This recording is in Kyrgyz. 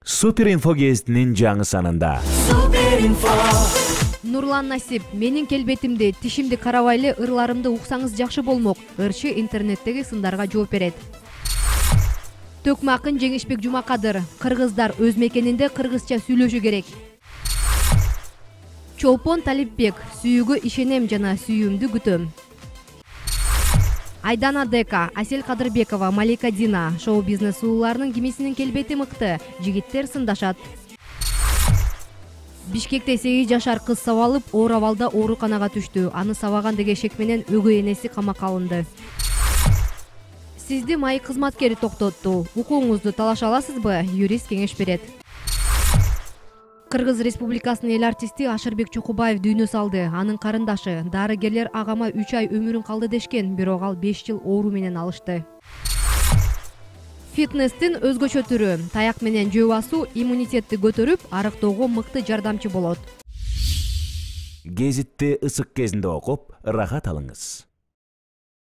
Супер инфо гезитинин жаңы санында. Нурлан Насип, менин келбетимди, тишимди карабайлы ырларымды уксаңыз жакшы болмок. Ырчы интернеттеги сындарга жооп берет. Төкмө акын Жеңишбек Жумакадыр, кыргыздар өз мекенинде кыргызча сүйлөшү керек. Чолпон Талипбек, сүйүүгө ишенем жана сүйүүмдү күтөм. Айдана Дека, Асель Кадырбекова, Малика Дина, шоу-бизнес сууларынын кимисинин келбети мыкты, жигиттер сындашат. Бишкекте 8 жашар кыз сабалып, оор абалда ооруканага түштү. Аны сабаган деген шек менен өгөй энеси камакка алынды. Сизди майы кызматкери токтотту. Укугуңузду талаша аласызбы? Юрист кеңеш берет. Кыргыз Республикасынын эл артисти Ашырбек Чукубаев дүйнө салды. Анын карындашы, дарыгерлер агама 3 ай өмүрүн калды дешкен, бирок ал 5 жыл оору менен алышты. Фитнестин өзгөчө түрү, таяк менен жөө басуу иммунитетти көтөрүп, арыктоого мыкты жардамчы болот. Гезитти ысык кезинде окуп, рахат алыңыз.